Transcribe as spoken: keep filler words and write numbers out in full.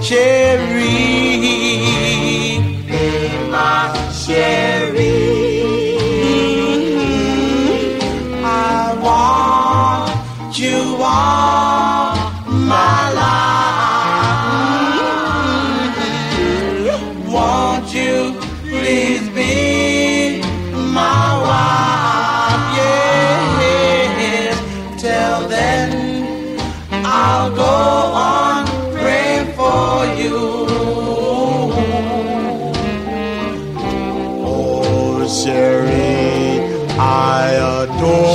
Cherie, be my Cherie. I want you all my life. Won't you please be my wife? Yes, till then I'll go on praying for you. Oh, Cherie, I adore